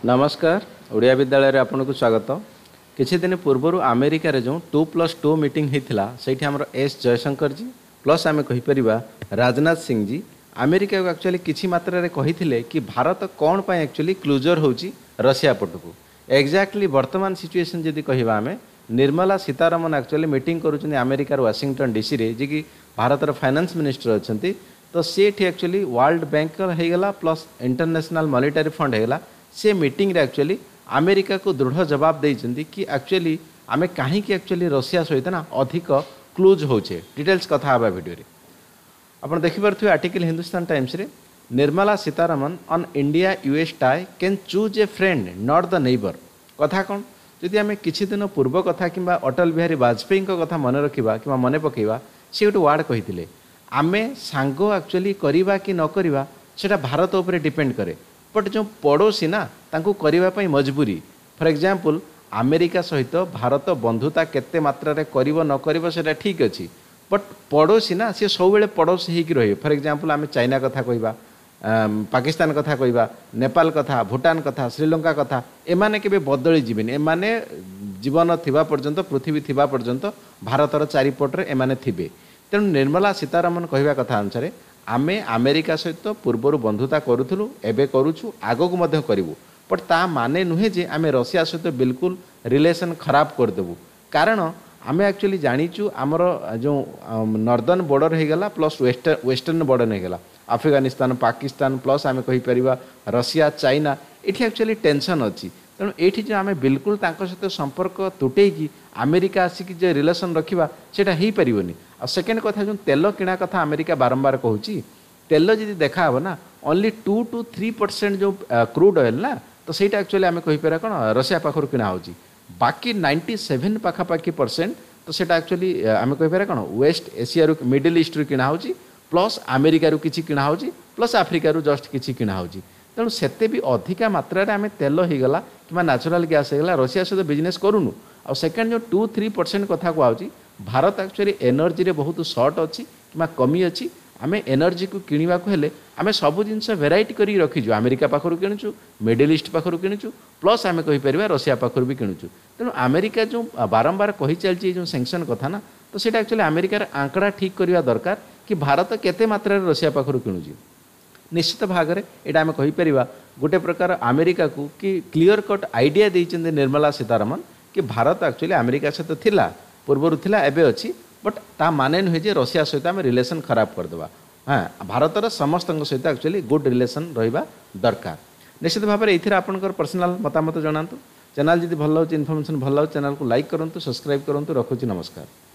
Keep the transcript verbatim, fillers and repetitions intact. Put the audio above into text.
नमस्कार ओडिया विद्यालय आपन को स्वागत। किछि दिन पूर्व अमेरिका रे जो टू प्लस टू मीटिंग होता से एस जयशंकर जी प्लस आम कहीपर राजनाथ सिंह जी अमेरिका को एक्चुअली किछि मात्रा रे कही कि भारत कौन पर एक्चुअली क्लोजर होची रशिया पटकू एक्जाक्टली वर्तमान सिचुएशन जदि कहवा आम निर्मला सीतारमण एक्चुअली मीटिंग करुँच अमेरिकार वाशिंगटन डीसी रे जी कि भारतर फाइनेंस मिनिस्टर अच्छा तो सी एक्चुअली वर्ल्ड बैंक होगा प्लस इंटरनेशनल मॉनिटरी फंड होगा से मीटिंग रे एक्चुअली अमेरिका को दृढ़ जवाब देइछन्ती कि एक्चुअली आमे कहीं एक्चुअली रशिया सहित ना अधिक क्लोज होचे। डिटेल्स कथा आबा वीडियो रे आपण देखि परथु आर्टिकल हिंदुस्तान टाइम्स रे Nirmala Sitharaman on India US tie can choose a friend not the neighbour कथा कौन जदि आमे किछि दिन पूर्व कथा किंबा अटल बिहारी वाजपेयी कथा मन रखिबा किंबा मन पकेबा से गोटे वार्ड कहिथिले आमे सांग एक्चुअली करिबा कि न करिबा सेटा भारत ऊपर डिपेंड करे बट जो पड़ोसी ना तांको करिबा पई मजबूरी फॉर एग्जांपल अमेरिका सहित भारत बंधुता केते मात्रा रे करिवो न करिवो सेटा ठीक अछि बट पड़ोसी ना सी सब बेले पड़ोसी ही रही फॉर एग्जांपल आमे चाइना कथा कहबा पाकिस्तान कथा कहबा नेपाल कथा भूटान कथा श्रीलंका कथा एमाने केबे बदली जीवेनी एमाने जीवन थिबा पर्यंत पृथ्वी थिबा पर्यंत भारतर चारिपटरे एमाने थिबे तेणु निर्मला सीतारमण कहवा कथा अनुसार आमे अमेरिका सहित पूर्वर बंधुता करूथुलु एबे करूछु आगो को मध्य करिवु बट ता माने नुहे जे आमे रशिया सहित बिल्कुल रिलेशन खराब कर देबु कारण आमे एक्चुअली जानिचु हमर जो नॉर्दर्न बॉर्डर हे गला प्लस वेस्टर्न वेस्टर्न बॉर्डर हे गला अफगानिस्तान पाकिस्तान प्लस आमे कहि परिबा रशिया चाइना एठी एक्चुअली टेंशन अछि तेणु एठी जे आमे बिल्कुल तांको सहित संपर्क तुटे कि अमेरिका आसिक जे रिलेशन रखिबा सेटा ही परिबोनी आ सेकेंड कथा जो तेल किणा कथा अमेरिका बारंबार कहूची तेल जदि देखा हो ना only two two three percent जो क्रूड ऑयल ना तो सेटा एक्चुअली आमे कहि पारा कोन रशिया पाखर किणा होची बाकी नाइंटी सेवन पाखापाखि परसेंट तो सेटा एक्चुअली आमे कहि पारा कोन वेस्ट एशिया रु मिडिल ईस्ट रु किणा होची प्लस अमेरिका रु किछि किणा होची प्लस आफ्रिका रु जस्ट किछि किणा होची तेणु सेते भी अधिका मात्रा रे आमे तेल हो गला कि नेचुरल गैस हो गला रशिया सहित बिजनेस करूनु आ सेकेंड जो टू थ्री परसेंट कथा कहूँ भारत एक्चुअली एनर्जी रे बहुत सर्ट अच्छी कि कमी अच्छी आम एनर्जी को किणवा हेले आम सब जिन भेराइटी कर रखीचु अमेरिका पाखर किणुचु मिडिल ईस्ट पाखर किणुचु प्लस आम कहीपर रशिया पाखर भी किणुचु तेणु अमेरिका जो बारंबार कही चलती जो सैंक्शन कथा ना तो सेटा एक्चुअली अमेरिकार आंकड़ा ठीक करवा दरकार कि भारत केते मात्रा रशिया पाखर किणुची निश्चित भाग में यहाँ आम कहीपर गोटे प्रकार अमेरिका को कि क्लीयर कट आइडिया देते निर्मला सीतारमण कि भारत एक्चुअली अमेरिका सहित थिला पूर्वर थिला एबे अच्छी बट ता माने नुहे जे रशिया सहित आम रिलेशन खराब करदेवा हाँ भारतर समस्त सहित एक्चुअली गुड रिलेशन रहिबा दरकार निश्चित भाव में ये आपंकर पर्सनाल मतामत जनातु चैनल जदि भल लगे इनफॉरमेशन भल लगे चैनल को लाइक करूँ सब्सक्राइब करूँ रखुची नमस्कार।